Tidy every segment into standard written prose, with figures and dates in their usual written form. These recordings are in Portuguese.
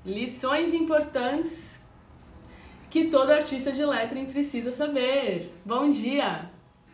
Lições importantes que todo artista de lettering precisa saber. Bom dia!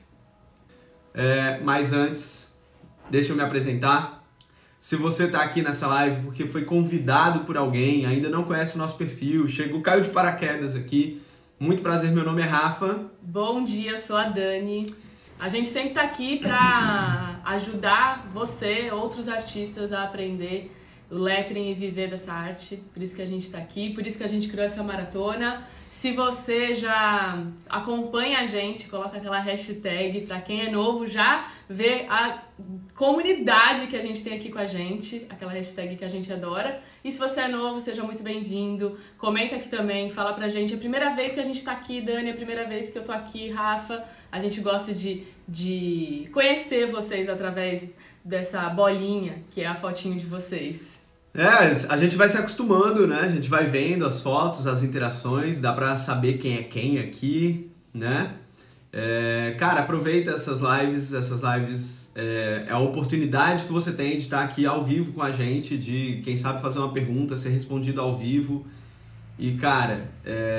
Mas antes, deixa eu me apresentar. Se você está aqui nessa live porque foi convidado por alguém, ainda não conhece o nosso perfil, caiu de paraquedas aqui, muito prazer, meu nome é Rafa. Bom dia, sou a Dani. A gente sempre está aqui para ajudar você, outros artistas, a aprender o lettering e viver dessa arte. Por isso que a gente está aqui, por isso que a gente criou essa maratona. Se você já acompanha a gente, coloca aquela hashtag. Para quem é novo, já vê a comunidade que a gente tem aqui com a gente, aquela hashtag que a gente adora. E se você é novo, seja muito bem-vindo. Comenta aqui também, fala pra gente. É a primeira vez que a gente tá aqui, Dani, é a primeira vez que eu tô aqui, Rafa. A gente gosta de conhecer vocês através dessa bolinha, que é a fotinho de vocês. A gente vai se acostumando, né? A gente vai vendo as fotos, as interações, dá pra saber quem é quem aqui, né? Cara, aproveita essas lives é a oportunidade que você tem de estar aqui ao vivo com a gente, de, quem sabe, fazer uma pergunta, ser respondido ao vivo. E, cara,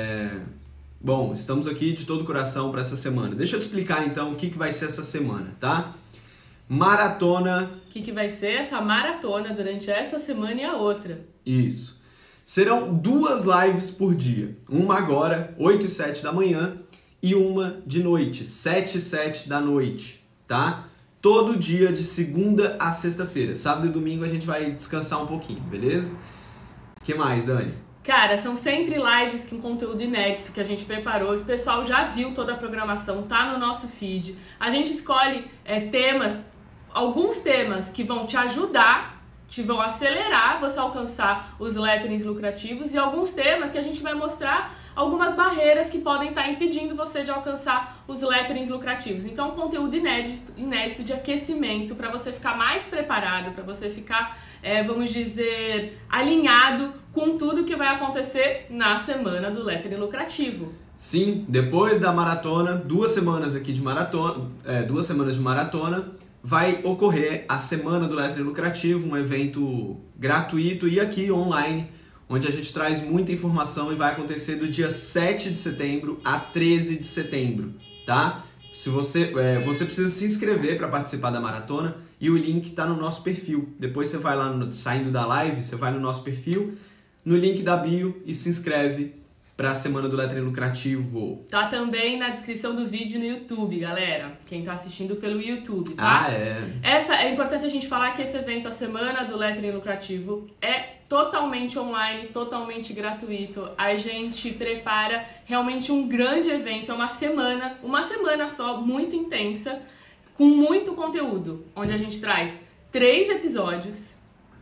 bom, estamos aqui de todo o coração para essa semana. Deixa eu te explicar, então, o que vai ser essa semana, tá? Maratona. O que vai ser essa maratona durante essa semana e a outra? Isso. Serão 2 lives por dia. Uma agora, 8 e 7 da manhã, e uma de noite, 7 e 7 da noite, tá? Todo dia de segunda a sexta-feira. Sábado e domingo a gente vai descansar um pouquinho, beleza? O que mais, Dani? Cara, são sempre lives com conteúdo inédito que a gente preparou. O pessoal já viu toda a programação, tá no nosso feed. A gente escolhe temas, alguns temas que vão te ajudar, te vão acelerar você alcançar os letterings lucrativos, e alguns temas que a gente vai mostrar algumas barreiras que podem estar impedindo você de alcançar os letterings lucrativos. Então, conteúdo inédito de aquecimento para você ficar mais preparado, para você ficar, vamos dizer, alinhado com tudo que vai acontecer na semana do lettering lucrativo. Sim, depois da maratona, 2 semanas aqui de maratona, 2 semanas de maratona, vai ocorrer a Semana do Lettering Lucrativo, um evento gratuito e aqui online, onde a gente traz muita informação, e vai acontecer do dia 7 de setembro a 13 de setembro, tá? Se você precisa se inscrever para participar da maratona, e o link está no nosso perfil. Depois você vai lá, saindo da live, você vai no nosso perfil, no link da bio, e se inscreve para a Semana do Lettering Lucrativo. Tá também na descrição do vídeo no YouTube, galera. Quem tá assistindo pelo YouTube, tá? É importante a gente falar que esse evento, a Semana do Lettering Lucrativo, é totalmente online, totalmente gratuito. A gente prepara realmente um grande evento, é uma semana só, muito intensa, com muito conteúdo, onde a gente traz 3 episódios,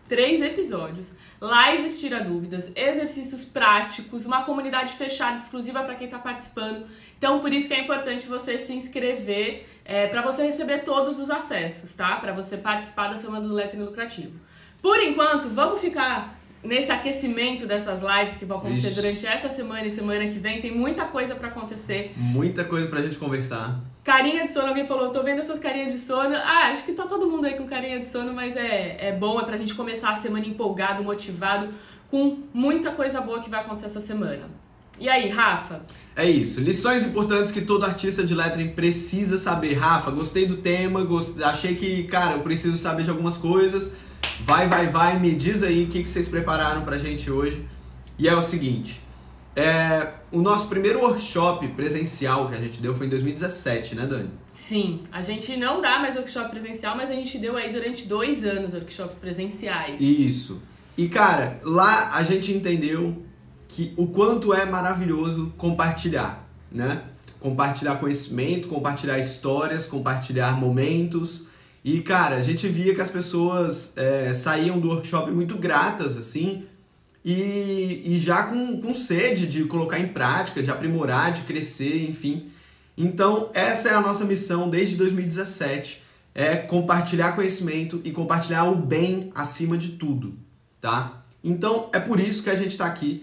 lives tira dúvidas, exercícios práticos, uma comunidade fechada exclusiva para quem está participando. Então, por isso que é importante você se inscrever, para você receber todos os acessos, tá? Para você participar da Semana do Lettering Lucrativo. Por enquanto, vamos ficar nesse aquecimento dessas lives que vão acontecer durante essa semana e semana que vem. Tem muita coisa para acontecer. Muita coisa pra gente conversar. Carinha de sono, alguém falou, tô vendo essas carinhas de sono. Acho que tá todo mundo aí com carinha de sono, mas é bom, é pra gente começar a semana empolgado, motivado, com muita coisa boa que vai acontecer essa semana. E aí, Rafa? É isso, lições importantes que todo artista de lettering precisa saber. Rafa, gostei do tema, achei que, cara, eu preciso saber de algumas coisas. Vai, me diz aí o que vocês prepararam pra gente hoje. E é o seguinte, o nosso primeiro workshop presencial que a gente deu foi em 2017, né, Dani? Sim, a gente não dá mais workshop presencial, mas a gente deu aí durante 2 anos workshops presenciais. Isso. E, cara, lá a gente entendeu que o quanto é maravilhoso compartilhar, né? Compartilhar conhecimento, compartilhar histórias, compartilhar momentos. E, cara, a gente via que as pessoas saíam do workshop muito gratas, assim, e já com sede de colocar em prática, de aprimorar, de crescer, enfim. Então, essa é a nossa missão desde 2017, é compartilhar conhecimento e compartilhar o bem acima de tudo, tá? Então, é por isso que a gente está aqui.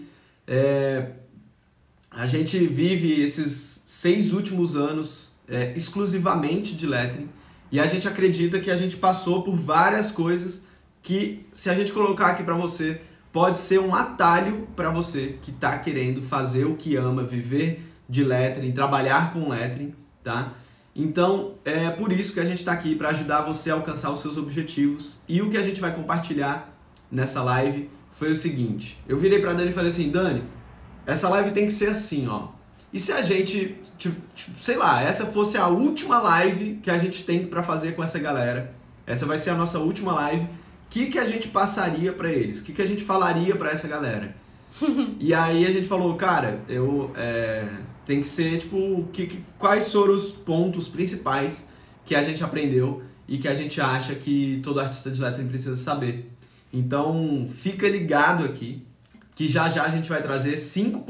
A gente vive esses 6 últimos anos exclusivamente de lettering, e a gente acredita que a gente passou por várias coisas que, se a gente colocar aqui para você, pode ser um atalho para você que está querendo fazer o que ama, viver de lettering, trabalhar com lettering, tá? Então, é por isso que a gente está aqui, para ajudar você a alcançar os seus objetivos. E o que a gente vai compartilhar nessa live foi o seguinte. Eu virei para Dani e falei assim, Dani, essa live tem que ser assim, ó. E se a gente, sei lá, essa fosse a última live que a gente tem para fazer com essa galera, essa vai ser a nossa última live, o que a gente passaria para eles? O que a gente falaria para essa galera? E aí a gente falou, cara, tem que ser, tipo, quais foram os pontos principais que a gente aprendeu e que a gente acha que todo artista de lettering precisa saber. Então, fica ligado aqui, que já a gente vai trazer 5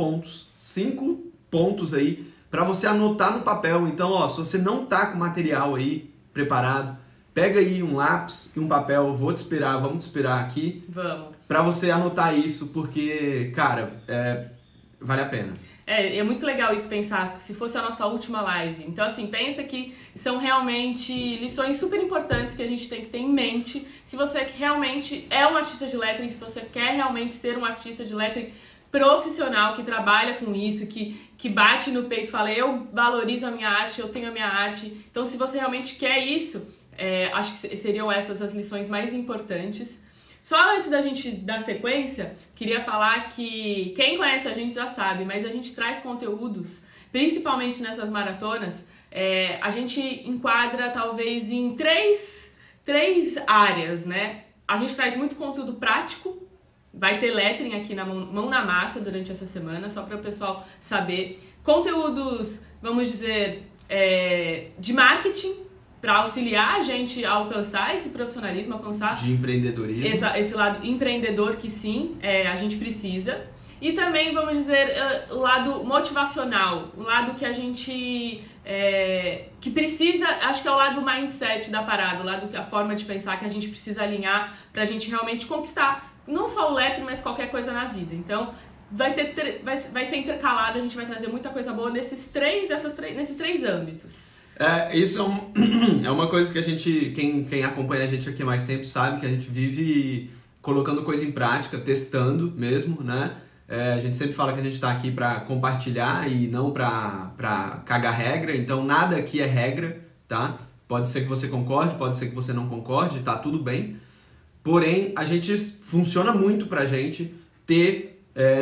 pontos aí para você anotar no papel. Então, ó, se você não tá com material aí preparado, pega aí um lápis e um papel, vamos te esperar aqui. Vamos. Para você anotar isso, porque, cara, vale a pena. É muito legal isso, pensar se fosse a nossa última live. Então, assim, pensa que são realmente lições super importantes que a gente tem que ter em mente. Se você realmente é um artista de lettering, se você quer realmente ser um artista de lettering profissional, que trabalha com isso, que bate no peito e fala, eu valorizo a minha arte, eu tenho a minha arte. Então, se você realmente quer isso, acho que seriam essas as lições mais importantes. Só antes da gente dar sequência, queria falar que quem conhece a gente já sabe, mas a gente traz conteúdos, principalmente nessas maratonas, a gente enquadra talvez em três áreas, né? A gente traz muito conteúdo prático, vai ter lettering aqui na mão na massa durante essa semana, só para o pessoal saber. Conteúdos, vamos dizer, de marketing, para auxiliar a gente a alcançar esse profissionalismo, alcançar... De empreendedorismo. Esse lado empreendedor que sim, a gente precisa. E também, vamos dizer, o lado motivacional, o lado que a gente... que precisa, acho que é o lado mindset da parada, o lado, a forma de pensar que a gente precisa alinhar para a gente realmente conquistar, não só o lettering, mas qualquer coisa na vida. Então, vai ser intercalado, a gente vai trazer muita coisa boa nesses três âmbitos. Isso é uma coisa que a gente, quem acompanha a gente aqui há mais tempo sabe que a gente vive colocando coisa em prática, testando mesmo, né? A gente sempre fala que a gente está aqui para compartilhar e não para cagar regra, então nada aqui é regra, tá? Pode ser que você concorde, pode ser que você não concorde, tá tudo bem. Porém, a gente funciona muito pra gente ter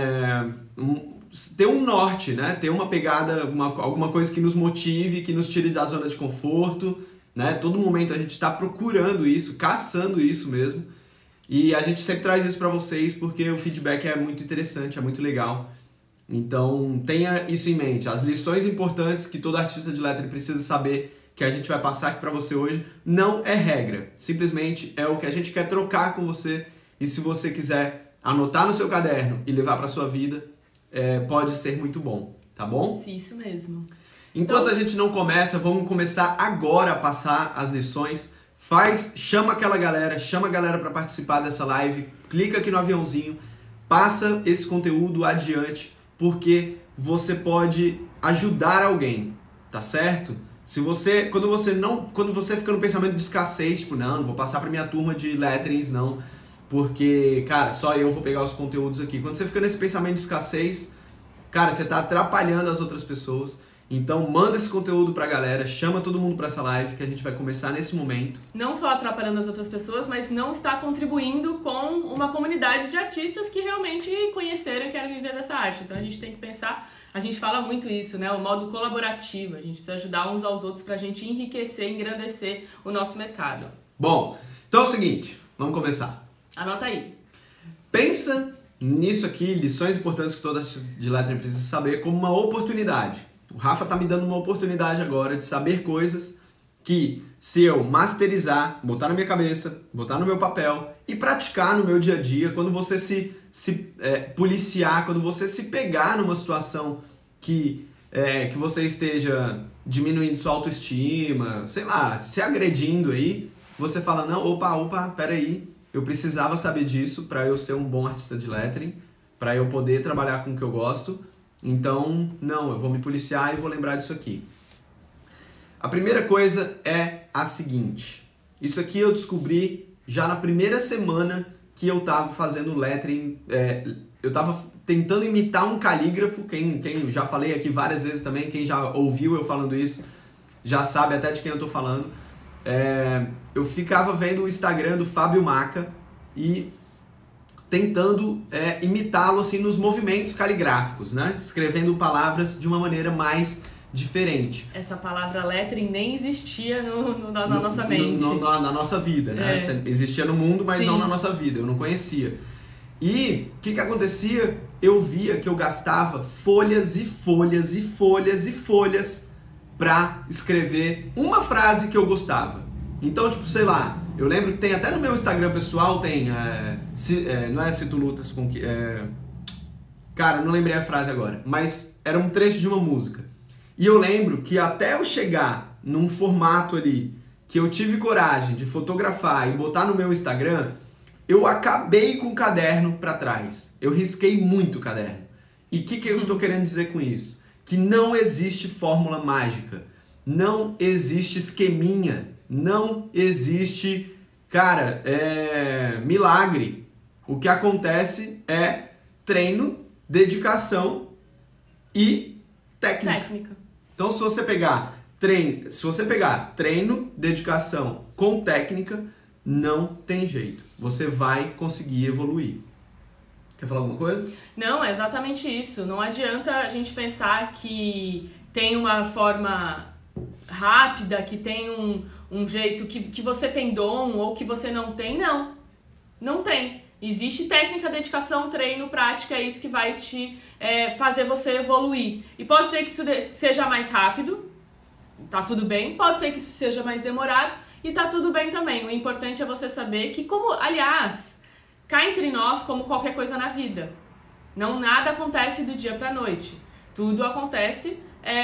um norte, né? Ter uma pegada, alguma coisa que nos motive, que nos tire da zona de conforto, né? Todo momento a gente está procurando isso, caçando isso mesmo. E a gente sempre traz isso para vocês porque o feedback é muito interessante, é muito legal. Então tenha isso em mente. As lições importantes que todo artista de lettering precisa saber, que a gente vai passar aqui para você hoje, não é regra. Simplesmente é o que a gente quer trocar com você. E se você quiser anotar no seu caderno e levar para sua vida, pode ser muito bom, tá bom? Isso mesmo. Enquanto a gente não começa, vamos começar agora a passar as lições. Chama a galera para participar dessa live, clica aqui no aviãozinho, passa esse conteúdo adiante, porque você pode ajudar alguém, tá certo? Quando você fica no pensamento de escassez, tipo, não vou passar para minha turma de letterings, não. Porque, cara, só eu vou pegar os conteúdos aqui. Quando você fica nesse pensamento de escassez, cara, você tá atrapalhando as outras pessoas. Então, manda esse conteúdo pra galera, chama todo mundo pra essa live que a gente vai começar nesse momento. Não só atrapalhando as outras pessoas, mas não está contribuindo com uma comunidade de artistas que realmente conheceram e querem viver dessa arte. Então, a gente tem que pensar, a gente fala muito isso, né? O modo colaborativo. A gente precisa ajudar uns aos outros pra gente enriquecer, engrandecer o nosso mercado. Bom, então é o seguinte, vamos começar. Anota aí. Pensa nisso aqui, lições importantes que todo artista de lettering precisa saber, como uma oportunidade. O Rafa tá me dando uma oportunidade agora de saber coisas que, se eu masterizar, botar na minha cabeça, botar no meu papel e praticar no meu dia a dia, quando você se policiar, quando você se pegar numa situação que você esteja diminuindo sua autoestima, sei lá, se agredindo aí, você fala, não, opa, peraí, eu precisava saber disso para eu ser um bom artista de lettering, para eu poder trabalhar com o que eu gosto. Então, não, eu vou me policiar e vou lembrar disso aqui. A primeira coisa é a seguinte. Isso aqui eu descobri já na primeira semana que eu tava fazendo lettering, eu tava tentando imitar um calígrafo, quem já falei aqui várias vezes também, quem já ouviu eu falando isso, já sabe até de quem eu tô falando. Eu ficava vendo o Instagram do Fábio Maca e tentando imitá-lo assim nos movimentos caligráficos, né? Escrevendo palavras de uma maneira mais diferente. Essa palavra lettering nem existia na nossa mente. Na nossa vida, né? Existia no mundo, mas Sim. não na nossa vida. Eu não conhecia. E o que acontecia? Eu via que eu gastava folhas e folhas e folhas e folhas pra escrever uma frase que eu gostava. Então, tipo, sei lá, eu lembro que tem até no meu Instagram pessoal, tem, não é Cito Lutas com que... cara, não lembrei a frase agora, mas era um trecho de uma música. E eu lembro que até eu chegar num formato ali, que eu tive coragem de fotografar e botar no meu Instagram, eu acabei com o caderno pra trás. Eu risquei muito o caderno. E o que eu tô querendo dizer com isso? Que não existe fórmula mágica. Não existe esqueminha. Não existe, cara, milagre. O que acontece é treino, dedicação e técnica. Então, se você pegar treino, dedicação com técnica, não tem jeito. Você vai conseguir evoluir. Quer falar alguma coisa? Não, é exatamente isso. Não adianta a gente pensar que tem uma forma rápida, que tem um jeito, que você tem dom ou que você não tem. Não. Não tem. Existe técnica, dedicação, treino, prática, é isso que vai te fazer você evoluir. E pode ser que isso seja mais rápido, tá tudo bem. Pode ser que isso seja mais demorado e tá tudo bem também. O importante é você saber que, aliás, cá entre nós, como qualquer coisa na vida, nada acontece do dia pra noite. Tudo acontece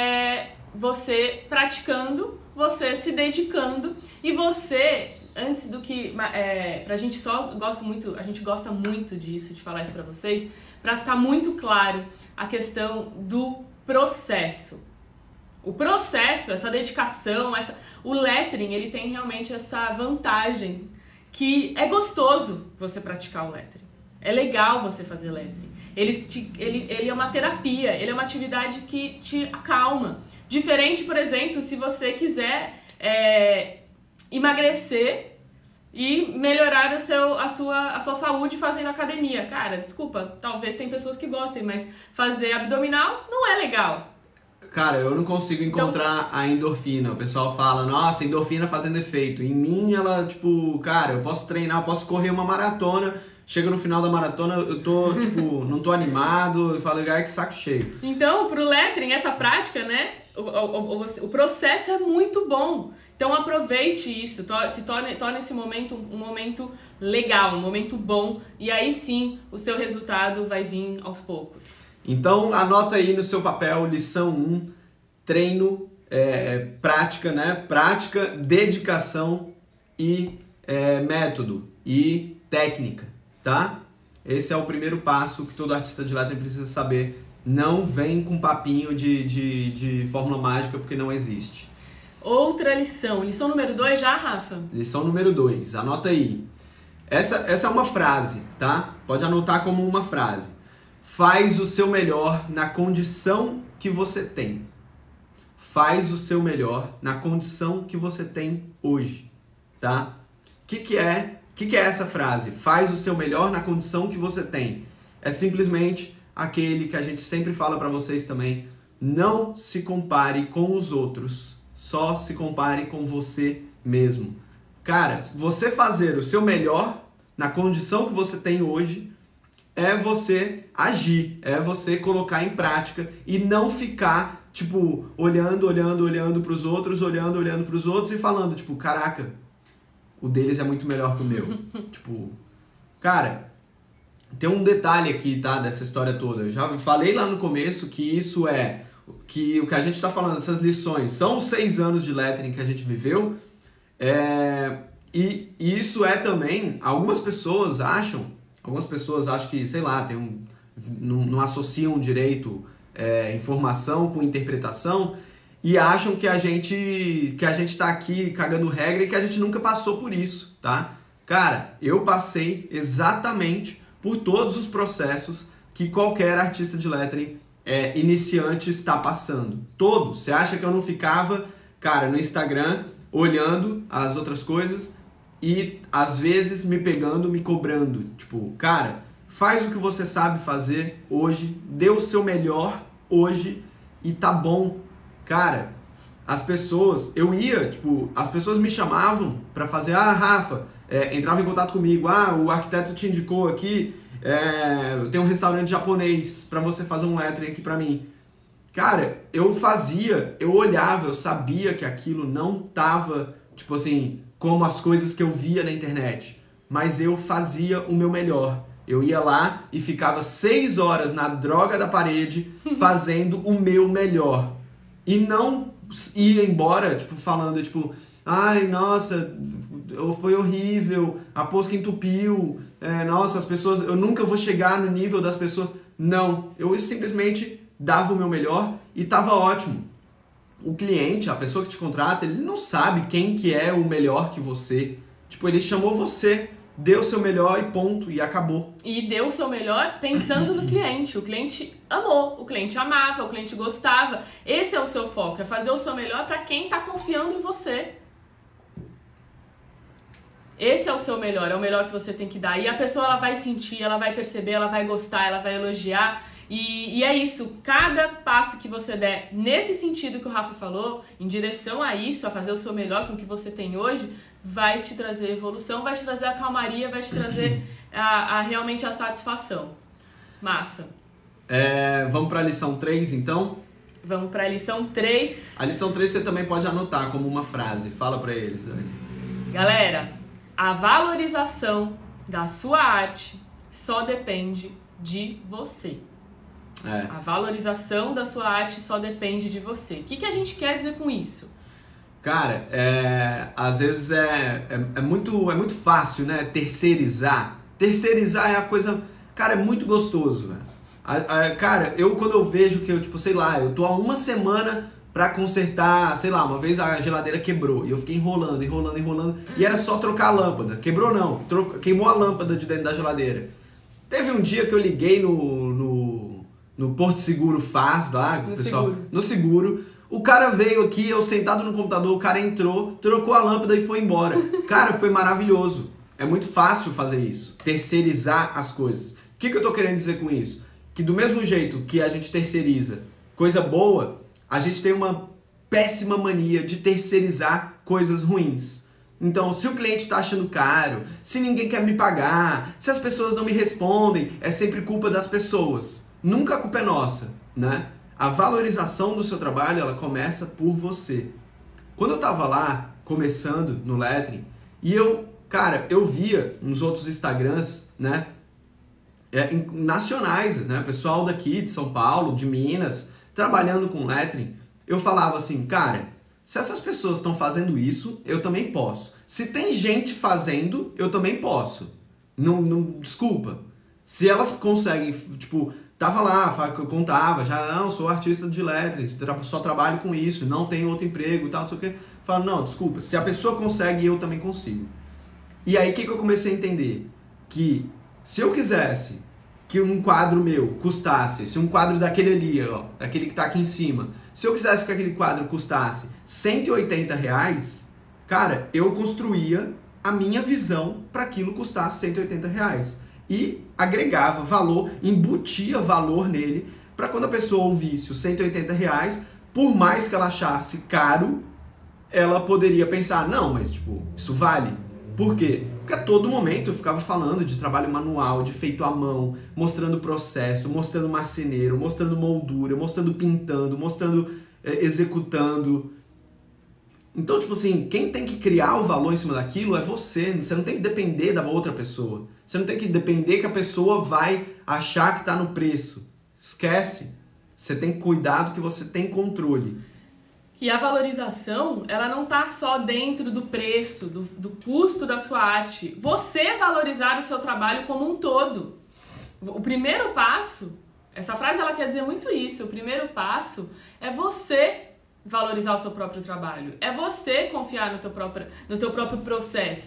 você praticando, você se dedicando e você... Antes do que, a gente gosta muito disso, de falar isso pra vocês, pra ficar muito claro a questão do processo. O processo, essa dedicação, o lettering, ele tem realmente essa vantagem que é gostoso você praticar o lettering. É legal você fazer lettering. Ele é uma terapia, ele é uma atividade que te acalma. Diferente, por exemplo, se você quiser... emagrecer e melhorar a sua saúde fazendo academia. Cara, desculpa, talvez tem pessoas que gostem, mas fazer abdominal não é legal. Cara, eu não consigo encontrar a endorfina. O pessoal fala, nossa, endorfina fazendo efeito. Em mim, ela, tipo, cara, eu posso treinar, eu posso correr uma maratona, chega no final da maratona, eu tô, tipo, não tô animado, eu falo, que saco cheio. Então, pro lettering, essa prática, né, o processo é muito bom. Então aproveite isso, torne esse momento um momento legal, um momento bom, e aí sim o seu resultado vai vir aos poucos. Então anota aí no seu papel, lição 1, treino, prática, né? Prática, dedicação e método e técnica, tá? Esse é o primeiro passo que todo artista de lettering precisa saber. Não vem com papinho de fórmula mágica, porque não existe. Outra lição. Lição número 2 já, Rafa? Lição número 2. Anota aí. Essa é uma frase, tá? Pode anotar como uma frase. Faz o seu melhor na condição que você tem. Faz o seu melhor na condição que você tem hoje, tá? O que é essa frase? Faz o seu melhor na condição que você tem. É simplesmente aquele que a gente sempre fala pra vocês também. Não se compare com os outros. Só se compare com você mesmo. Cara, você fazer o seu melhor na condição que você tem hoje é você agir, é você colocar em prática e não ficar, tipo, olhando pros outros, olhando pros outros e falando, tipo, caraca, o deles é muito melhor que o meu. Tipo, cara, tem um detalhe aqui, tá, dessa história toda. Eu já falei lá no começo que isso que o que a gente está falando, essas lições, são 6 anos de lettering que a gente viveu, e isso é também, algumas pessoas acham que, sei lá, não associam direito informação com interpretação e acham que a gente tá aqui cagando regra e que a gente nunca passou por isso, tá? Cara, eu passei exatamente por todos os processos que qualquer artista de lettering iniciante está passando. Todos. Você acha que eu não ficava, cara, no Instagram olhando as outras coisas e às vezes me pegando, me cobrando. Tipo, cara, faz o que você sabe fazer hoje, dê o seu melhor hoje e tá bom. Cara, as pessoas, as pessoas me chamavam pra fazer, Rafa, entrava em contato comigo, o arquiteto te indicou aqui, eu tenho um restaurante japonês pra você fazer um lettering aqui pra mim. Cara, eu olhava, eu sabia que aquilo não tava, tipo assim, como as coisas que eu via na internet, mas eu fazia o meu melhor. Eu ia lá e ficava 6 horas na droga da parede fazendo o meu melhor. E não ia embora, tipo, falando, tipo, ai, nossa, foi horrível, a posca entupiu, nossa, as pessoas, eu nunca vou chegar no nível das pessoas. Não, eu simplesmente dava o meu melhor e tava ótimo. O cliente, a pessoa que te contrata, ele não sabe quem que é o melhor que você. Tipo, ele chamou você, deu o seu melhor e ponto, e acabou. E deu o seu melhor pensando no cliente. O cliente amou, o cliente amava, o cliente gostava. Esse é o seu foco, é fazer o seu melhor para quem tá confiando em você. Esse é o seu melhor, é o melhor que você tem que dar. E a pessoa, ela vai sentir, ela vai perceber, ela vai gostar, ela vai elogiar. E é isso, cada passo que você der nesse sentido que o Rafa falou, em direção a isso, a fazer o seu melhor com o que você tem hoje, vai te trazer evolução, vai te trazer a calmaria, vai te trazer realmente a satisfação. Massa. Vamos para a lição 3, então? Vamos para a lição 3. A lição 3 você também pode anotar como uma frase. Fala para eles, Dani. Galera, a valorização da sua arte só depende de você. A valorização da sua arte só depende de você. O que a gente quer dizer com isso? Cara, às vezes é muito fácil, né? Terceirizar. Terceirizar é a coisa... Cara, é muito gostoso, velho. Cara, quando eu vejo que eu tô há uma semana pra consertar, uma vez a geladeira quebrou e eu fiquei enrolando, e era só trocar a lâmpada. Quebrou não, queimou a lâmpada de dentro da geladeira. Teve um dia que eu liguei no Porto Seguro Faz, lá, no seguro. O cara veio aqui, eu sentado no computador, o cara entrou, trocou a lâmpada e foi embora. Cara, foi maravilhoso. É muito fácil fazer isso, terceirizar as coisas. O que eu tô querendo dizer com isso? Que do mesmo jeito que a gente terceiriza coisa boa, a gente tem uma péssima mania de terceirizar coisas ruins. Então, se o cliente está achando caro, se ninguém quer me pagar, se as pessoas não me respondem, é sempre culpa das pessoas. Nunca a culpa é nossa, né? A valorização do seu trabalho, ela começa por você. Quando eu tava lá, começando no lettering, e eu via uns outros Instagrams, né? Nacionais, né? Pessoal daqui de São Paulo, de Minas, trabalhando com lettering. Eu falava assim, cara, se essas pessoas estão fazendo isso, eu também posso. Se tem gente fazendo, eu também posso. Desculpa. Se elas conseguem, tava lá, contava, não, sou artista de lettering, só trabalho com isso, não tenho outro emprego e tal, não sei o quê. Fala, não, desculpa, se a pessoa consegue, eu também consigo. E aí, o que eu comecei a entender? Que se eu quisesse que um quadro meu custasse, se um quadro daquele ali, ó, daquele que tá aqui em cima, se eu quisesse que aquele quadro custasse R$180, cara, eu construía a minha visão para aquilo custasse R$180. E agregava valor, embutia valor nele, para quando a pessoa ouvisse os R$180, por mais que ela achasse caro, ela poderia pensar, não, mas isso vale. Por quê? Porque a todo momento eu ficava falando de trabalho manual, de feito à mão, mostrando processo, mostrando marceneiro, mostrando moldura, mostrando pintando, mostrando executando. Então, quem tem que criar o valor em cima daquilo é você. Você não tem que depender da outra pessoa. Você não tem que depender que a pessoa vai achar que está no preço. Esquece. Você tem cuidado que você tem controle. E a valorização, ela não tá só dentro do preço, do custo da sua arte. Você valorizar o seu trabalho como um todo. O primeiro passo, essa frase ela quer dizer muito isso, o primeiro passo é você valorizar o seu próprio trabalho. É você confiar no teu próprio processo.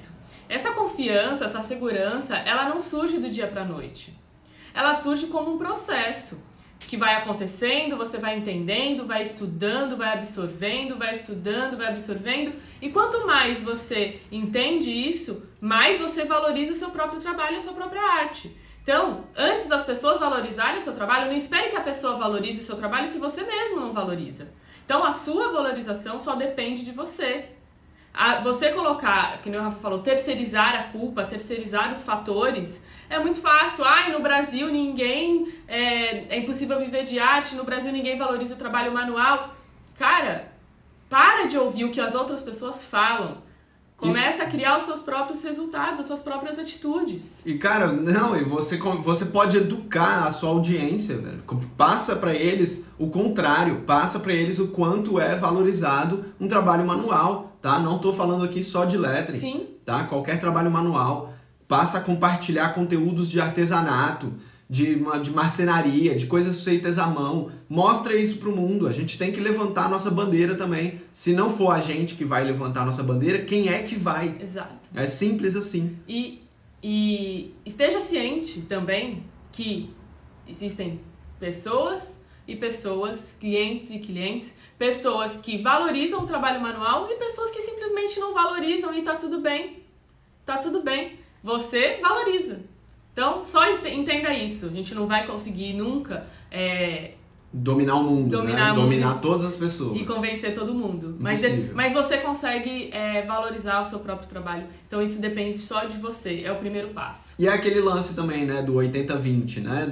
Essa confiança, essa segurança, ela não surge do dia pra noite. Ela surge como um processo que vai acontecendo, você vai entendendo, vai estudando, vai absorvendo, vai estudando, vai absorvendo. E quanto mais você entende isso, mais você valoriza o seu próprio trabalho e a sua própria arte. Então, antes das pessoas valorizarem o seu trabalho, não espere que a pessoa valorize o seu trabalho se você mesmo não valoriza. Então, a sua valorização só depende de você. Você colocar, que nem o Rafa falou, terceirizar a culpa, terceirizar os fatores, é muito fácil. No Brasil ninguém, é impossível viver de arte, no Brasil ninguém valoriza o trabalho manual. Cara, para de ouvir o que as outras pessoas falam. Começa a criar os seus próprios resultados, as suas próprias atitudes. E cara, não, e você pode educar a sua audiência, velho. Passa pra eles o contrário, passa pra eles o quanto é valorizado um trabalho manual, tá? Não tô falando aqui só de lettering, Sim. Tá? Qualquer trabalho manual. Passa a compartilhar conteúdos de artesanato, de marcenaria, de coisas feitas à mão. Mostra isso pro mundo. A gente tem que levantar a nossa bandeira também. Se não for a gente que vai levantar a nossa bandeira, quem é que vai? Exato. É simples assim. E esteja ciente também que existem pessoas e pessoas, clientes e clientes, pessoas que valorizam o trabalho manual e pessoas que simplesmente não valorizam, e tá tudo bem. Tá tudo bem. Você valoriza. Então, só entenda isso. A gente não vai conseguir nunca dominar o mundo, dominar todas as pessoas. E convencer todo mundo. Mas você consegue valorizar o seu próprio trabalho. Então, isso depende só de você. É o primeiro passo. E é aquele lance também, né, do 80-20, né?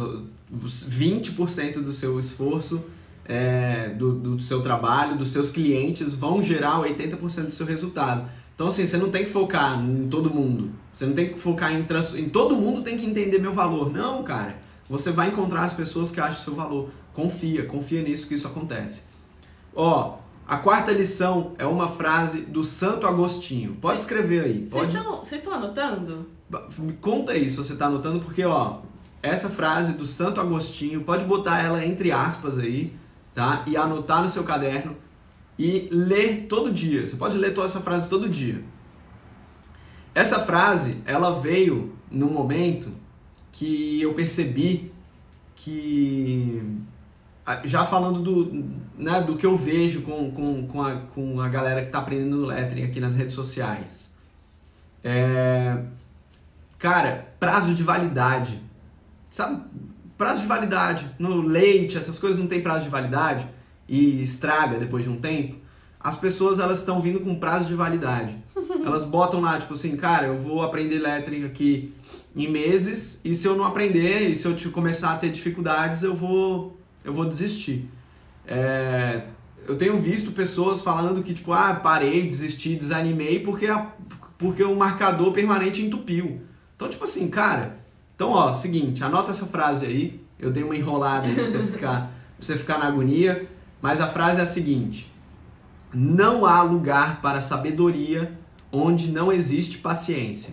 20% do seu esforço, do seu trabalho, dos seus clientes, vão gerar 80% do seu resultado. Então, assim, você não tem que focar em todo mundo. Você não tem que focar em todo mundo tem que entender meu valor. Não, cara. Você vai encontrar as pessoas que acham o seu valor. Confia nisso que isso acontece. A quarta lição é uma frase do Santo Agostinho. Pode escrever aí. Vocês estão anotando? Me conta aí se você está anotando, porque, essa frase do Santo Agostinho, pode botar ela entre aspas aí, tá? E anotar no seu caderno. E ler todo dia. Você pode ler toda essa frase todo dia. Essa frase, ela veio num momento que eu percebi que, já falando do que eu vejo com a galera que está aprendendo no lettering aqui nas redes sociais. Cara, prazo de validade. Sabe? Prazo de validade. No leite, essas coisas não tem prazo de validade e estraga depois de um tempo. As pessoas, elas estão vindo com prazo de validade. Elas botam lá, tipo assim, cara, eu vou aprender lettering aqui em meses, e se eu não aprender, e se eu começar a ter dificuldades, eu vou desistir. Eu tenho visto pessoas falando que, tipo, parei, desisti, desanimei, porque o marcador permanente entupiu. Então, tipo assim, cara, seguinte, anota essa frase aí, eu dei uma enrolada aí pra você ficar na agonia, mas a frase é a seguinte: não há lugar para sabedoria onde não existe paciência.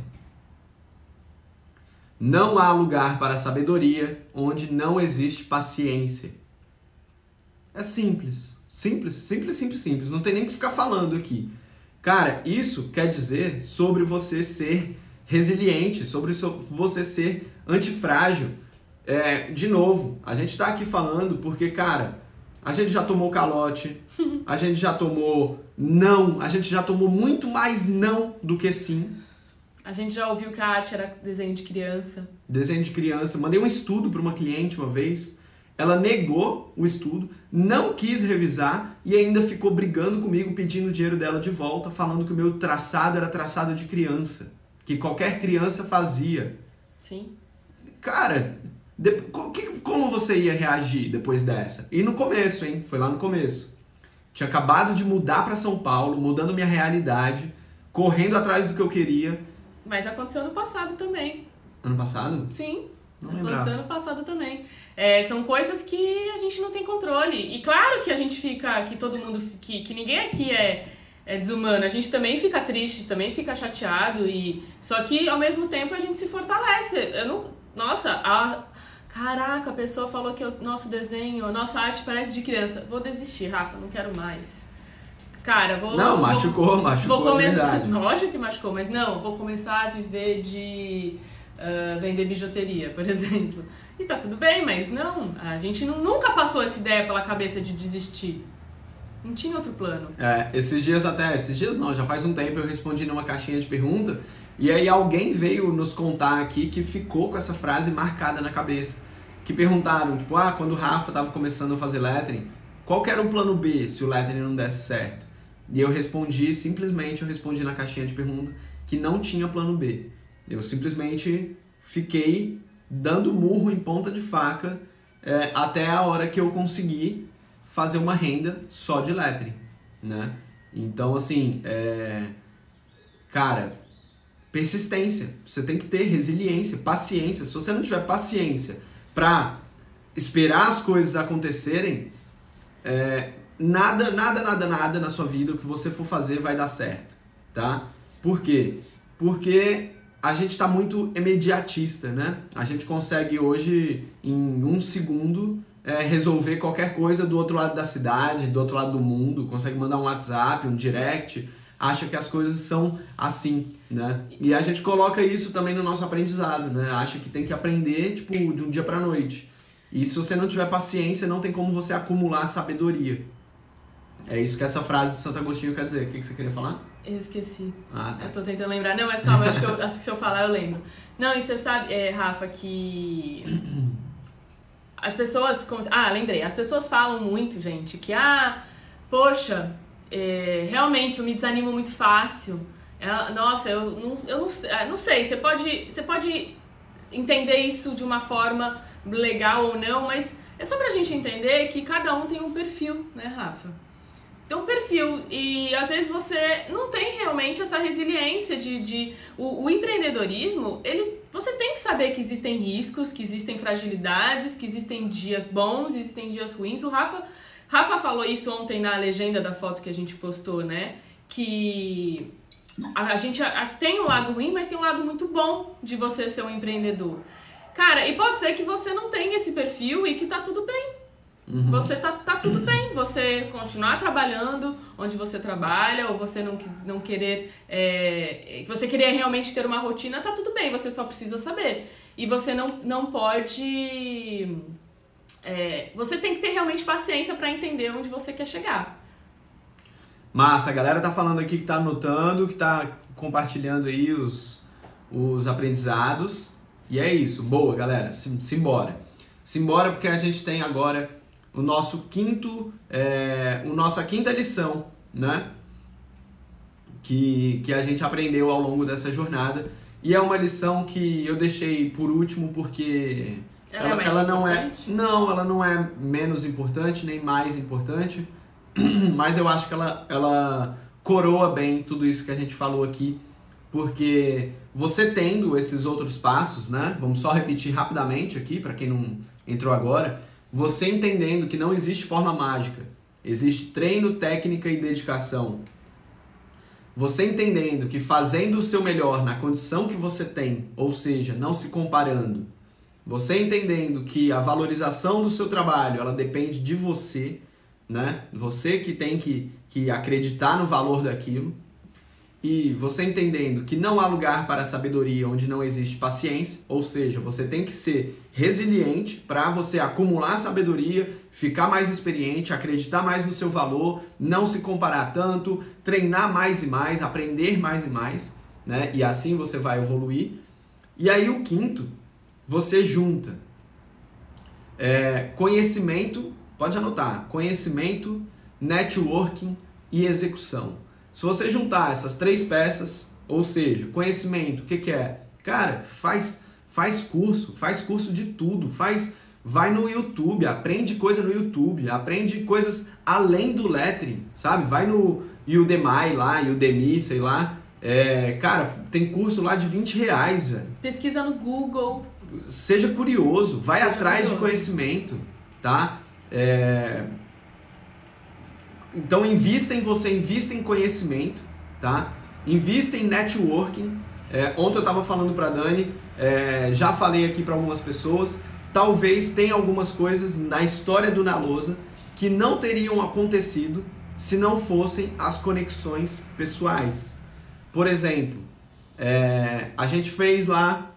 Não há lugar para sabedoria onde não existe paciência. É simples. Simples. Não tem nem que ficar falando aqui. Cara, isso quer dizer sobre você ser resiliente, sobre você ser antifrágil. De novo, a gente tá aqui falando porque, cara, a gente já tomou calote, a gente já tomou não, a gente já tomou muito mais não do que sim. A gente já ouviu que a arte era desenho de criança. Desenho de criança. Mandei um estudo para uma cliente uma vez, ela negou o estudo, não quis revisar e ainda ficou brigando comigo, pedindo o dinheiro dela de volta, falando que o meu traçado era traçado de criança, que qualquer criança fazia. Sim. Cara, como você ia reagir depois dessa? E no começo, hein? Foi lá no começo. Tinha acabado de mudar para São Paulo, mudando minha realidade, correndo atrás do que eu queria. Mas aconteceu ano passado também. Ano passado? Sim. Não aconteceu lembrava. ano passado também. São coisas que a gente não tem controle. E claro que a gente fica, que todo mundo, que ninguém aqui é desumano. A gente também fica triste, também fica chateado. Só que ao mesmo tempo a gente se fortalece. Caraca, a pessoa falou que o nosso desenho, a nossa arte parece de criança. Vou desistir, Rafa, não quero mais. cara, Não, machucou de verdade. Lógico que machucou, mas não, vou começar a viver de vender bijuteria, por exemplo. E tá tudo bem, mas não, a gente nunca passou essa ideia pela cabeça de desistir. Não tinha outro plano. Esses dias não, já faz um tempo eu respondi numa caixinha de pergunta e aí alguém veio nos contar aqui que ficou com essa frase marcada na cabeça. Que perguntaram, tipo, quando o Rafa tava começando a fazer lettering, qual que era o plano B se o lettering não desse certo? E eu simplesmente respondi na caixinha de pergunta que não tinha plano B. Eu simplesmente fiquei dando murro em ponta de faca até a hora que eu consegui fazer uma renda só de lettering, né? Então, assim, cara, persistência. Você tem que ter resiliência, paciência. Se você não tiver paciência para esperar as coisas acontecerem, nada na sua vida, o que você for fazer vai dar certo, tá? Por quê? Porque a gente está muito imediatista, né? A gente consegue hoje, em um segundo, resolver qualquer coisa do outro lado da cidade, do outro lado do mundo, consegue mandar um WhatsApp, um direct, acha que as coisas são assim, né? E a gente coloca isso também no nosso aprendizado, né? Acha que tem que aprender, tipo, de um dia pra noite. E se você não tiver paciência, não tem como você acumular sabedoria. É isso que essa frase do Santo Agostinho quer dizer. O que você queria falar? Eu esqueci. Tá. Eu tô tentando lembrar. Não, mas calma, acho que se eu falar eu lembro. Não, e você sabe, Rafa, que as pessoas... lembrei. As pessoas falam muito, gente, que, poxa, realmente eu me desanimo muito fácil. Nossa, eu não sei. Você pode entender isso de uma forma legal ou não, mas é só pra gente entender que cada um tem um perfil, né, Rafa? Tem um perfil e às vezes você não tem realmente essa resiliência o empreendedorismo, você tem que saber que existem riscos, que existem fragilidades, que existem dias bons, existem dias ruins. O Rafa falou isso ontem na legenda da foto que a gente postou, né? Que a gente tem um lado ruim, mas tem um lado muito bom de você ser um empreendedor. Cara, e pode ser que você não tenha esse perfil e que tá tudo bem. Uhum. Você tá tudo bem, você continuar trabalhando onde você trabalha, ou você não querer, você querer realmente ter uma rotina, tá tudo bem, você só precisa saber. E você não pode, você tem que ter realmente paciência pra entender onde você quer chegar. Massa, a galera tá falando aqui que tá anotando, que tá compartilhando aí os aprendizados. E é isso, boa galera, simbora. Simbora porque a gente tem agora o nosso nossa quinta lição, né? Que a gente aprendeu ao longo dessa jornada. E é uma lição que eu deixei por último porque ela não é menos importante nem mais importante, mas eu acho que ela coroa bem tudo isso que a gente falou aqui, porque você tendo esses outros passos, né? Vamos só repetir rapidamente aqui para quem não entrou agora. Você entendendo que não existe forma mágica, existe treino, técnica e dedicação. Você entendendo que fazendo o seu melhor na condição que você tem, ou seja, não se comparando. Você entendendo que a valorização do seu trabalho, ela depende de você, né? Você que tem que acreditar no valor daquilo. E você entendendo que não há lugar para a sabedoria onde não existe paciência, ou seja, você tem que ser resiliente para você acumular sabedoria, ficar mais experiente, acreditar mais no seu valor, não se comparar tanto, treinar mais e mais, aprender mais e mais, né? E assim você vai evoluir. E aí o quinto, você junta conhecimento, pode anotar, conhecimento, networking e execução. Se você juntar essas três peças, ou seja, conhecimento, o que é? Cara, faz curso de tudo, vai no YouTube, aprende coisa no YouTube, aprende coisas além do lettering, sabe? Vai no Udemy lá, Udemy, sei lá, cara, tem curso lá de R$20, velho. Pesquisa no Google. Seja curioso, vai atrás de conhecimento, tá? Então invista em você, invista em conhecimento, tá? Invista em networking. Ontem eu estava falando para Dani, já falei aqui para algumas pessoas, talvez tenha algumas coisas na história do Na Lousa que não teriam acontecido se não fossem as conexões pessoais. Por exemplo, a gente fez lá...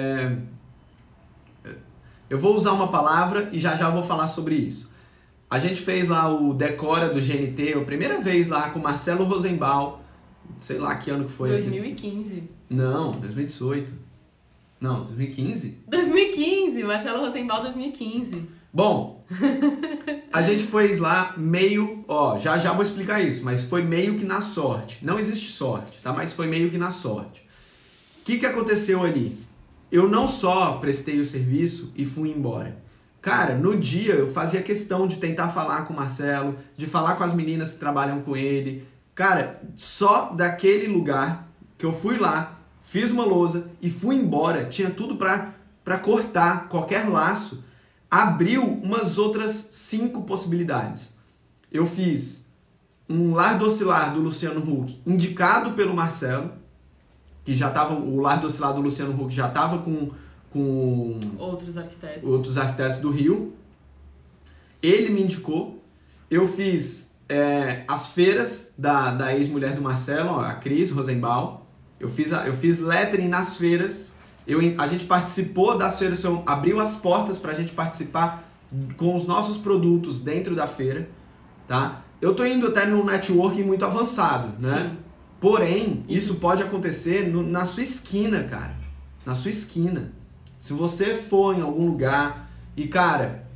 eu vou usar uma palavra e já vou falar sobre isso. A gente fez lá o Decora do GNT, a primeira vez lá com Marcelo Rosenbaum, sei lá que ano que foi. 2015. Não, 2018. Não, 2015? 2015, Marcelo Rosenbaum 2015. Bom, a gente fez lá meio, já vou explicar isso, mas foi meio que na sorte. Não existe sorte, tá? Mas foi meio que na sorte. O que aconteceu ali? Eu não só prestei o serviço e fui embora. Cara, no dia eu fazia questão de tentar falar com o Marcelo, de falar com as meninas que trabalham com ele. Cara, só daquele lugar que eu fui lá, fiz uma lousa e fui embora, tinha tudo pra cortar qualquer laço, abriu umas outras 5 possibilidades. Eu fiz um Lar do Oscilar do Luciano Huck, indicado pelo Marcelo, que já tava, o Lar do Oscilar do Luciano Huck já estava com outros arquitetos do Rio. Ele me indicou. Eu fiz as feiras da ex-mulher do Marcelo, a Cris Rosenbaum. Eu fiz lettering nas feiras. A gente participou das feiras, abriu as portas para a gente participar com os nossos produtos dentro da feira. Tá? Eu tô indo até num networking muito avançado, né? Sim. Porém, isso pode acontecer na sua esquina, cara. Na sua esquina. Se você for em algum lugar e, cara,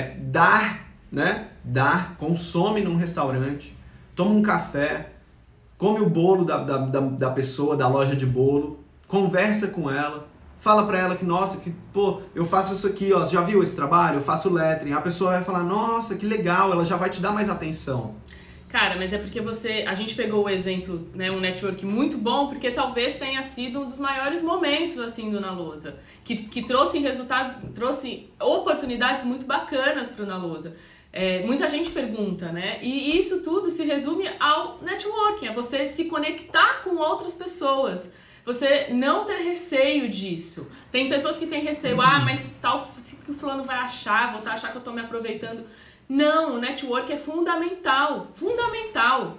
consome num restaurante, toma um café, come o bolo da pessoa, da loja de bolo, conversa com ela, fala pra ela que, nossa, eu faço isso aqui, ó, já viu esse trabalho? Eu faço lettering. A pessoa vai falar, nossa, que legal, ela já vai te dar mais atenção. Cara, mas é porque a gente pegou o exemplo, né, um network muito bom, porque talvez tenha sido um dos maiores momentos, assim, do Na Lousa, que trouxe resultados, trouxe oportunidades muito bacanas pro Na Lousa. Muita gente pergunta, né, e isso tudo se resume ao networking, é você se conectar com outras pessoas, você não ter receio disso. Tem pessoas que têm receio, mas tal, que o fulano vai achar, vou achar que eu tô me aproveitando. Não, o network é fundamental, fundamental.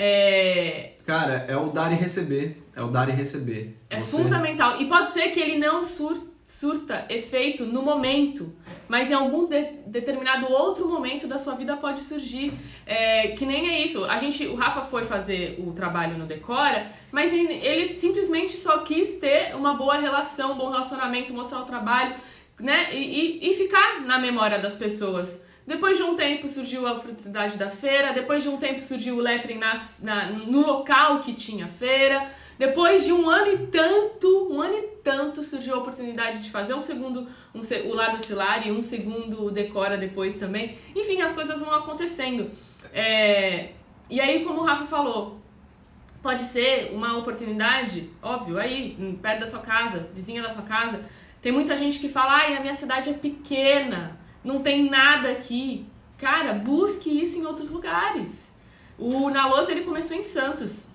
Cara, é o dar e receber, É fundamental. E pode ser que ele não surta efeito no momento, mas em algum determinado outro momento da sua vida pode surgir. Que nem é isso. O Rafa foi fazer o trabalho no Decora, mas ele simplesmente só quis ter uma boa relação, um bom relacionamento, mostrar o trabalho, né? E ficar na memória das pessoas. Depois de um tempo surgiu a oportunidade da feira, depois de um tempo surgiu o lettering no local que tinha feira, depois de um ano e tanto surgiu a oportunidade de fazer o Lar do Oscilar e um segundo Decora depois também. Enfim, as coisas vão acontecendo. E aí, como o Rafa falou, pode ser uma oportunidade, óbvio, aí, perto da sua casa, vizinha da sua casa. Tem muita gente que fala, a minha cidade é pequena, não tem nada aqui. Cara, busque isso em outros lugares. O Na Lousa, ele começou em Santos.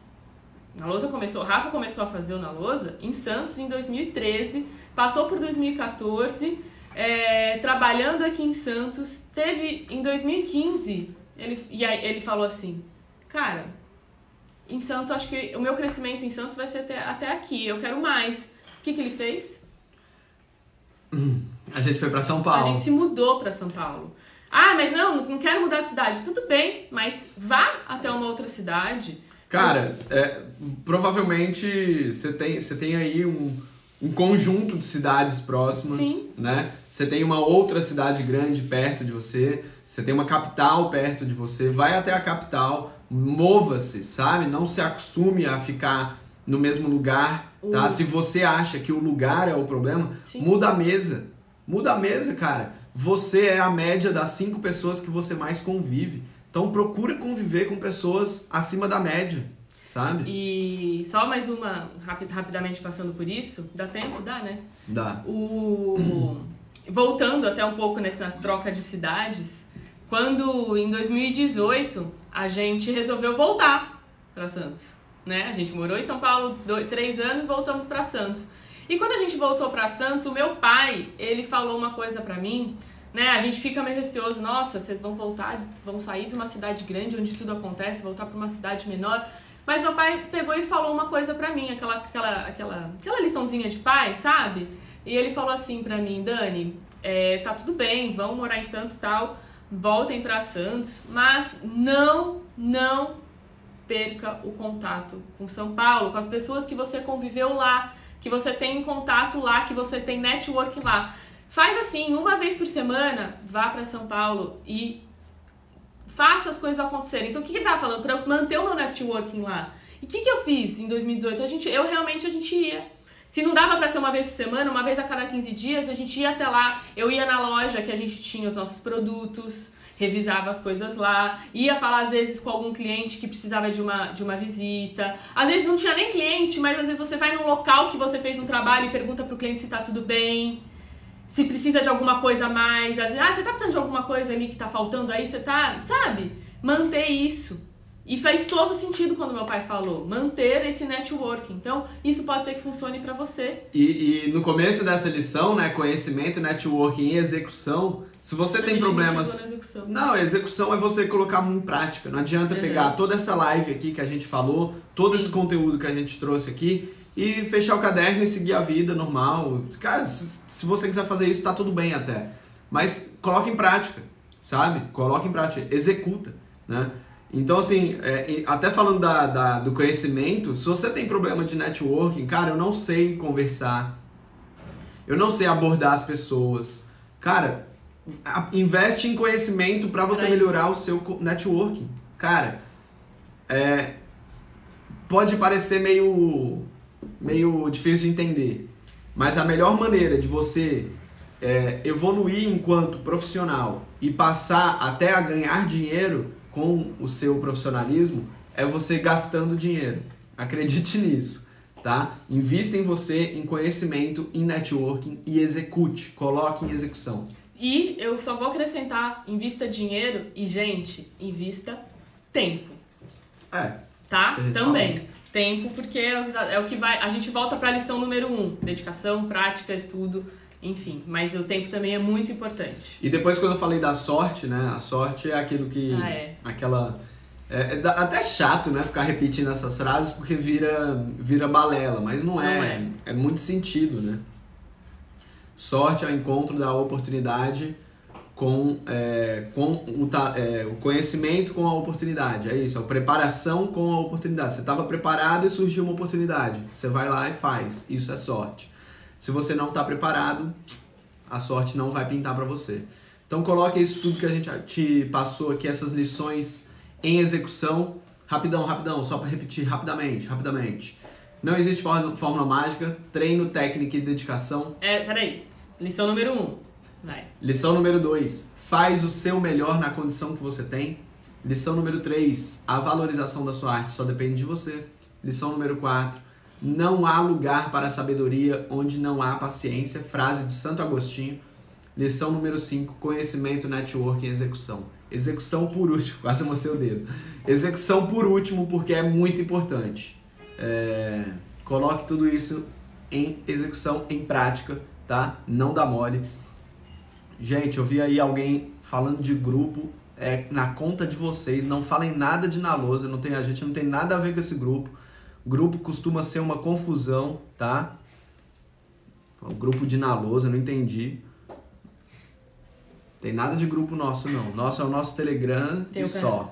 O Rafa começou a fazer o Na Lousa em Santos em 2013, passou por 2014, trabalhando aqui em Santos. Teve em 2015, ele falou assim, cara, em Santos, acho que o meu crescimento em Santos vai ser até aqui, eu quero mais. O que ele fez? A gente foi pra São Paulo. A gente se mudou pra São Paulo. Mas não quero mudar de cidade. Tudo bem, mas vá até uma outra cidade. Cara, provavelmente você tem aí um conjunto de cidades próximas. Sim. Né? Você tem uma outra cidade grande perto de você, você tem uma capital perto de você, vai até a capital, mova-se, sabe? Não se acostume a ficar no mesmo lugar, tá? Se você acha que o lugar é o problema, Sim. muda a mesa. Muda a mesa, cara. Você é a média das 5 pessoas que você mais convive. Então procura conviver com pessoas acima da média, sabe? E só mais uma, rapidamente passando por isso. Dá tempo? Dá, né? Dá. Voltando até um pouco nessa troca de cidades, quando em 2018 a gente resolveu voltar para Santos, né? A gente morou em São Paulo 3 anos, voltamos para Santos. E quando a gente voltou para Santos, o meu pai, ele falou uma coisa para mim né? A gente fica meio receoso, nossa, vocês vão voltar, vão sair de uma cidade grande onde tudo acontece, voltar para uma cidade menor. Mas meu pai pegou e falou uma coisa pra mim, aquela liçãozinha de pai, sabe? E ele falou assim pra mim, Dani, tá tudo bem, vão morar em Santos e tal, voltem pra Santos, mas não perca o contato com São Paulo, com as pessoas que você conviveu lá, que você tem contato lá, que você tem network lá. Faz assim, uma vez por semana, vá pra São Paulo e faça as coisas acontecerem. Então, o que ele tava falando? Pra eu manter o meu networking lá. E o que eu fiz em 2018? A gente ia. Se não dava pra ser uma vez por semana, uma vez a cada 15 dias, a gente ia até lá. Eu ia na loja que a gente tinha os nossos produtos, revisava as coisas lá, ia falar às vezes com algum cliente que precisava de uma visita. Às vezes não tinha nem cliente, mas às vezes você vai num local que você fez um trabalho e pergunta pro cliente se tá tudo bem. Se precisa de alguma coisa a mais, às vezes, você tá precisando de alguma coisa ali que tá faltando aí, você tá, sabe? Manter isso. E fez todo sentido quando meu pai falou, manter esse networking. Então, isso pode ser que funcione pra você. E no começo dessa lição, né, conhecimento, networking e execução, se você tem problemas... Não, execução é você colocar em prática. Não adianta pegar toda essa live aqui que a gente falou, todo esse conteúdo que a gente trouxe aqui, e fechar o caderno e seguir a vida normal. Cara, se você quiser fazer isso, tá tudo bem até. Mas coloca em prática, sabe? Coloca em prática, executa, né? Então, assim, até falando do conhecimento, se você tem problema de networking, cara, eu não sei conversar, eu não sei abordar as pessoas. Cara, investe em conhecimento para você melhorar o seu networking. Cara, pode parecer meio difícil de entender, mas a melhor maneira de você evoluir enquanto profissional e passar até a ganhar dinheiro com o seu profissionalismo é você gastando dinheiro. Acredite nisso, tá? Invista em você, em conhecimento, em networking e execute, coloque em execução. E eu só vou acrescentar, invista dinheiro e, gente, invista tempo. Tá? Também. Tempo, porque é o que vai... A gente volta para a lição número 1. Dedicação, prática, estudo, enfim. Mas o tempo também é muito importante. E depois, quando eu falei da sorte, né? A sorte é aquilo que... Aquela... até chato, né? Ficar repetindo essas frases, porque vira balela. Mas não é. É muito sentido, né? Sorte é o encontro da oportunidade com o conhecimento com a oportunidade. É isso, a preparação com a oportunidade. Você estava preparado e surgiu uma oportunidade. Você vai lá e faz. Isso é sorte. Se você não está preparado, a sorte não vai pintar para você. Então coloque isso tudo que a gente te passou aqui, essas lições em execução. Rapidão, só para repetir rapidamente. Não existe fórmula mágica, treino, técnica e dedicação. Peraí. Lição número 1. Vai. Lição número 2, faz o seu melhor na condição que você tem. Lição número 3, a valorização da sua arte só depende de você. Lição número 4, não há lugar para a sabedoria onde não há paciência, frase de Santo Agostinho. Lição número 5, conhecimento, networking e execução. Execução por último, quase amassei o dedo. Execução por último porque é muito importante. Coloque tudo isso em execução, em prática, tá? Não dá mole. Gente, eu vi aí alguém falando de grupo, na conta de vocês, não falem nada de Na Lousa, a gente não tem nada a ver com esse grupo. Grupo costuma ser uma confusão, tá? O grupo de Na Lousa, não entendi. Tem nada de grupo nosso, não. Nosso é o nosso Telegram e só.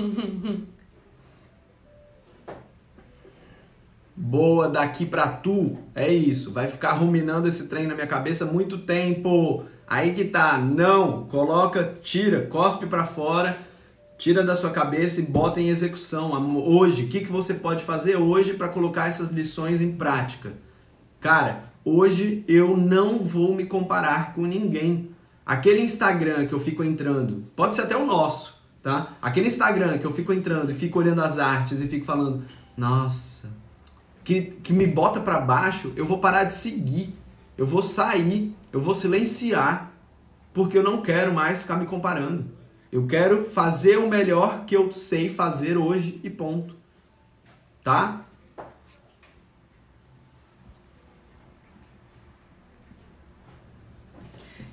Boa, daqui pra tu, é isso. Vai ficar ruminando esse trem na minha cabeça muito tempo. Aí que tá, não, coloca, tira, cospe pra fora, tira da sua cabeça e bota em execução. Hoje, o que você pode fazer hoje para colocar essas lições em prática? Cara, hoje eu não vou me comparar com ninguém. Aquele Instagram que eu fico entrando, pode ser até o nosso, tá? Aquele Instagram que eu fico entrando e fico olhando as artes e fico falando, nossa, que me bota pra baixo, eu vou parar de seguir. Eu vou sair, eu vou silenciar, porque eu não quero mais ficar me comparando. Eu quero fazer o melhor que eu sei fazer hoje e ponto. Tá?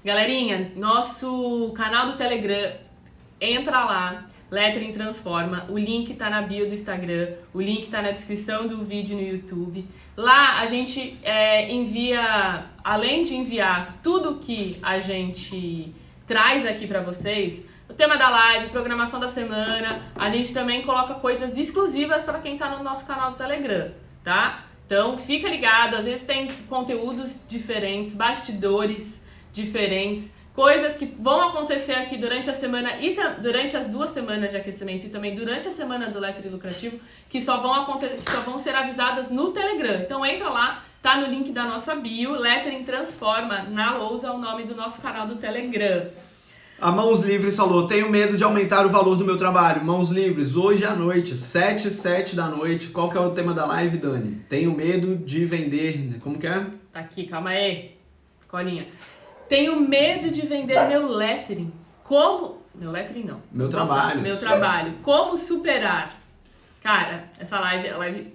Galerinha, nosso canal do Telegram, entra lá, Lettering Transforma, o link tá na bio do Instagram, o link tá na descrição do vídeo no YouTube. Lá a gente envia, além de enviar tudo que a gente traz aqui pra vocês, o tema da live, programação da semana, a gente também coloca coisas exclusivas para quem tá no nosso canal do Telegram, tá? Então fica ligado, às vezes tem conteúdos diferentes, bastidores diferentes, coisas que vão acontecer aqui durante a semana e durante as 2 semanas de aquecimento e também durante a semana do Lettering Lucrativo, que só vão ser avisadas no Telegram. Então entra lá, tá no link da nossa bio, Lettering Transforma, na lousa, é o nome do nosso canal do Telegram. A Mãos Livres falou, tenho medo de aumentar o valor do meu trabalho. Mãos Livres, hoje à noite, 7 da noite. Qual que é o tema da live, Dani? Tenho medo de vender... Como que é? Tá aqui, calma aí. Colinha. Tenho medo de vender meu lettering. Como... Meu lettering não. Meu trabalho. Meu trabalho. Como superar? Cara, essa live...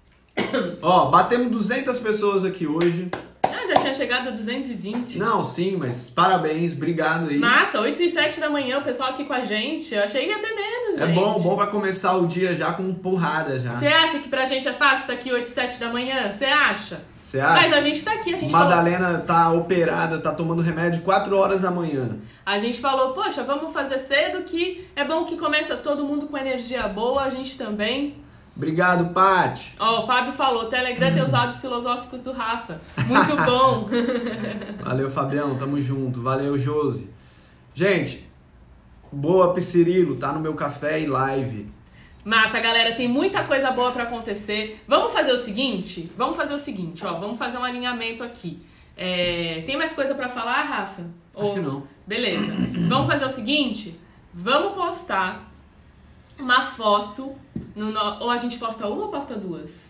Ó, batemos 200 pessoas aqui hoje. Já tinha chegado a 220. Não, sim, mas parabéns, obrigado aí. Massa, 8 e 7 da manhã, o pessoal aqui com a gente. Eu achei que ia ter menos, gente. É bom pra começar o dia já com porrada já. Você acha que pra gente é fácil estar aqui 8 e 7 da manhã? Você acha? Você acha? Mas a gente tá aqui, a gente Madalena tá operada, tá tomando remédio 4 horas da manhã. A gente falou, poxa, vamos fazer cedo que é bom que começa todo mundo com energia boa, a gente também. Obrigado, Paty. Ó, o Fábio falou, Telegram tem os áudios filosóficos do Rafa. Muito bom. Valeu, Fabião, tamo junto. Valeu, Josi. Gente, boa, Piscirilo, tá no meu café e live. Massa, galera, tem muita coisa boa pra acontecer. Vamos fazer o seguinte, ó, vamos fazer um alinhamento aqui. Tem mais coisa pra falar, Rafa? Acho que não. Beleza. Vamos fazer o seguinte, vamos postar uma foto, ou a gente posta uma ou posta 2?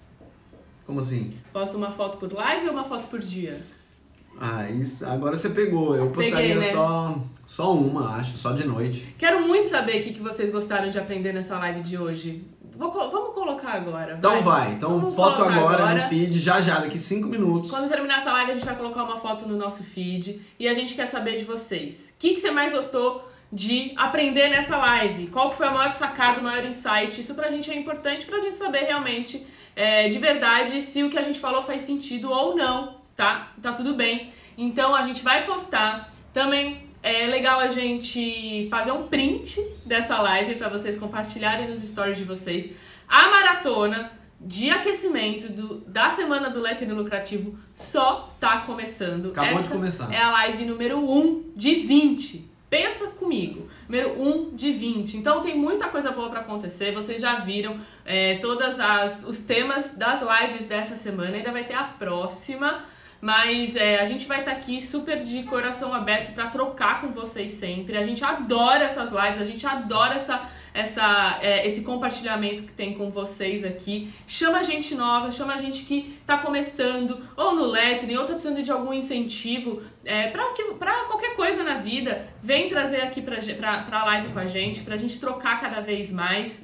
Como assim? Posta uma foto por live ou uma foto por dia? Ah, isso, agora você pegou. Eu postaria Peguei, né? só uma, acho, só de noite. Quero muito saber o que vocês gostaram de aprender nessa live de hoje. Vamos colocar agora. Então vai. Então vamos foto agora agora no feed, já, daqui 5 minutos. Quando terminar essa live, a gente vai colocar uma foto no nosso feed e a gente quer saber de vocês. O que você mais gostou de aprender nessa live? Qual que foi a maior sacada, o maior insight? Isso pra gente é importante pra gente saber realmente, de verdade, se o que a gente falou faz sentido ou não, tá? Tá tudo bem. Então a gente vai postar. Também é legal a gente fazer um print dessa live pra vocês compartilharem nos stories de vocês. A maratona de aquecimento da semana do Lettering Lucrativo só tá começando. Acabou de começar. É a live número 1 de 20. Pensa comigo, número 1 de 20. Então tem muita coisa boa pra acontecer. Vocês já viram todos os temas das lives dessa semana. Ainda vai ter a próxima. Mas a gente vai estar aqui super de coração aberto pra trocar com vocês sempre. A gente adora essas lives, a gente adora esse compartilhamento que tem com vocês aqui. Chama gente nova, chama gente que tá começando, ou no Lettering, ou tá precisando de algum incentivo pra qualquer coisa na vida. Vem trazer aqui pra live com a gente, pra gente trocar cada vez mais.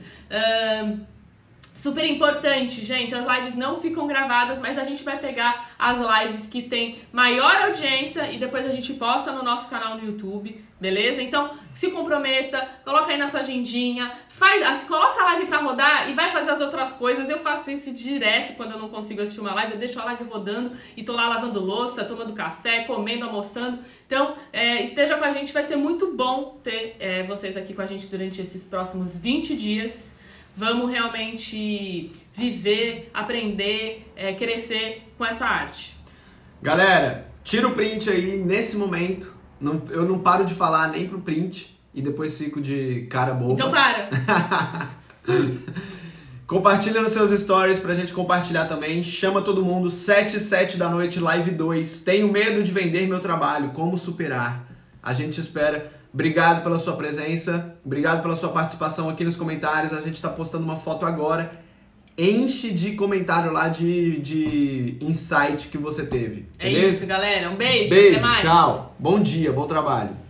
Super importante, gente, as lives não ficam gravadas, mas a gente vai pegar as lives que tem maior audiência e depois a gente posta no nosso canal no YouTube, beleza? Então, se comprometa, coloca aí na sua agendinha, coloca a live pra rodar e vai fazer as outras coisas. Eu faço isso direto quando eu não consigo assistir uma live, eu deixo a live rodando e tô lá lavando louça, tomando café, comendo, almoçando. Então, esteja com a gente, vai ser muito bom ter vocês aqui com a gente durante esses próximos 20 dias. Vamos realmente viver, aprender, crescer com essa arte. Galera, tira o print aí nesse momento. Eu não paro de falar nem pro print e depois fico de cara boba. Então para! Compartilha nos seus stories pra gente compartilhar também. Chama todo mundo, 7 da noite, live 2. Tenho medo de vender meu trabalho, como superar? A gente espera. Obrigado pela sua presença, obrigado pela sua participação aqui nos comentários. A gente tá postando uma foto agora. Enche de comentário lá de insight que você teve. Beleza? É isso, galera. Um beijo. Beijo, até mais. tchau. Bom dia, bom trabalho.